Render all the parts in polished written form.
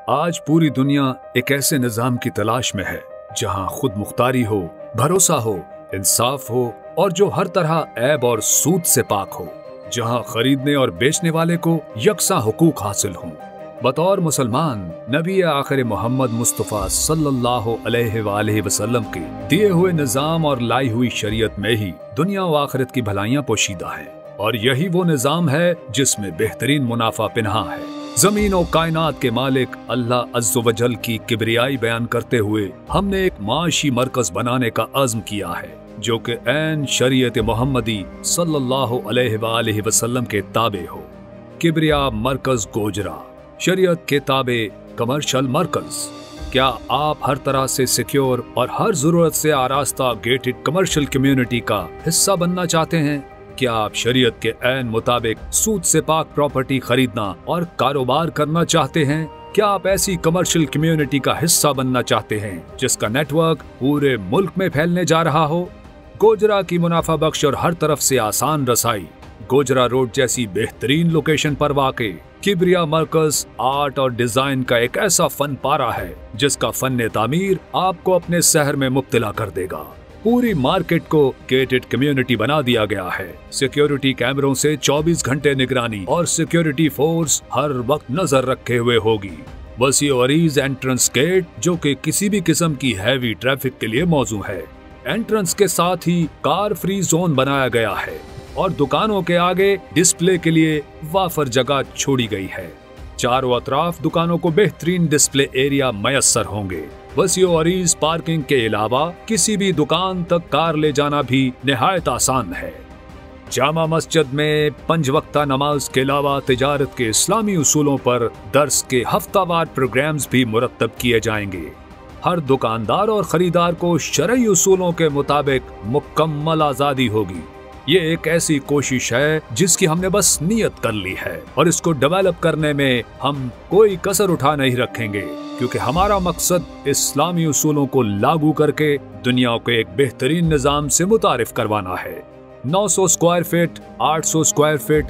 आज पूरी दुनिया एक ऐसे निजाम की तलाश में है जहां खुद मुख्तारी हो, भरोसा हो, इंसाफ हो और जो हर तरह ऐब और सूद से पाक हो, जहां खरीदने और बेचने वाले को यकसा हुकूक हासिल हों। बतौर मुसलमान नबी आखिर मोहम्मद मुस्तफ़ा सल्लल्लाहु अलैहि वसल्लम के दिए हुए निजाम और लाई हुई शरीयत में ही दुनिया व आखिरत की भलाइयां पोशीदा है, और यही वो निजाम है जिसमें बेहतरीन मुनाफा पिन्हा है। जमीन और कायनात के मालिक अल्लाह अज़्ज़ व जल की किबरियाई बयान करते हुए हमने एक माशी मरकज बनाने का अज़्म किया है जो कि ऐन शरीयत मोहम्मदी सल्लल्लाहु अलैहि वसल्लम के ताबे हो। किबरिया मरकज गोजरा, शरीयत के ताबे कमर्शियल मरकज। क्या आप हर तरह से सिक्योर और हर जरूरत से आरास्ता गेटेड कमर्शियल कम्युनिटी का हिस्सा बनना चाहते हैं? क्या आप शरीयत के ऐन मुताबिक सूद से पाक प्रॉपर्टी खरीदना और कारोबार करना चाहते हैं? क्या आप ऐसी कमर्शियल कम्युनिटी का हिस्सा बनना चाहते हैं जिसका नेटवर्क पूरे मुल्क में फैलने जा रहा हो? गोजरा की मुनाफा बख्श और हर तरफ से आसान रसाई, गोजरा रोड जैसी बेहतरीन लोकेशन पर वाक़े किबरिया मरकज आर्ट और डिजाइन का एक ऐसा फन पारा है जिसका फन तामीर आपको अपने शहर में मुब्तला कर देगा। पूरी मार्केट को गेटेड कम्युनिटी बना दिया गया है। सिक्योरिटी कैमरों से 24 घंटे निगरानी और सिक्योरिटी फोर्स हर वक्त नजर रखे हुए होगी। वसी अरीज एंट्रेंस गेट जो कि किसी भी किस्म की हैवी ट्रैफिक के लिए मौजू है। एंट्रेंस के साथ ही कार फ्री जोन बनाया गया है और दुकानों के आगे डिस्प्ले के लिए वाफर जगह छोड़ी गई है। चारों अतराफ दुकानों को बेहतरीन डिस्प्ले एरिया मयसर होंगे। वसीओ अरीज पार्किंग के अलावा किसी भी दुकान तक कार ले जाना भी निहायत आसान है। जामा मस्जिद में 5 वक्ता नमाज के अलावा तिजारत के इस्लामी उसूलों पर दर्स के हफ्तावार प्रोग्राम्स भी मुरत्तब किए जाएंगे। हर दुकानदार और खरीदार को शरई उसूलों के मुताबिक मुकम्मल आज़ादी होगी। ये एक ऐसी कोशिश है जिसकी हमने बस नियत कर ली है और इसको डेवलप करने में हम कोई कसर उठा नहीं रखेंगे, क्योंकि हमारा मकसद इस्लामी उसूलों को लागू करके दुनिया को एक बेहतरीन निजाम से मुतारिफ करवाना है। 900 square feet, 800 square feet,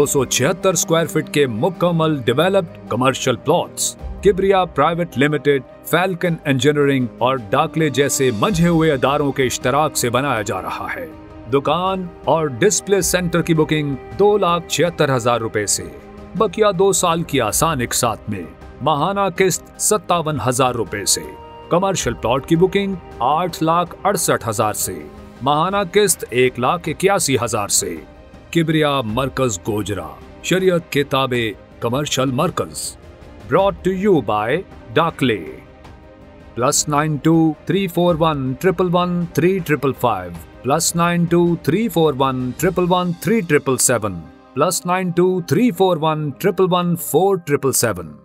276 square feet के मुकम्मल developed commercial plots Kibriya private limited, falcon engineering और डाकले जैसे मंझे हुए अदारों के इश्तराक से बनाया जा रहा है। दुकान और डिस्प्ले सेंटर की बुकिंग 2,76,000 रुपए से, बकिया 2 साल की आसान इकसात में, माहाना किस्त 57,000 रुपए से। कमर्शियल प्लॉट की बुकिंग 8,68,000 से, माहाना किस्त 1,81,000 से। किबरिया मरकज गोजरा, शरीयत के ताबे कमर्शियल मरकज। Brought to you by Dakle. +92 341 111 3555, +92 341 111 3777, +92 341 111 4777।